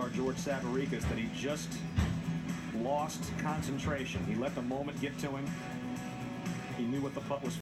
star George Savarikas that he just lost concentration. He let the moment get to him. He knew what the putt was